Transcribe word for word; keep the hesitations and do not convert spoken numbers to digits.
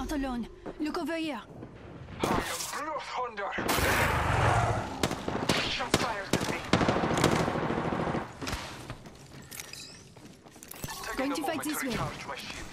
not alone. Look over here. I am Blood Thunder. Shots fired at me. Taking Going a to fight moment this way. recharge my shield.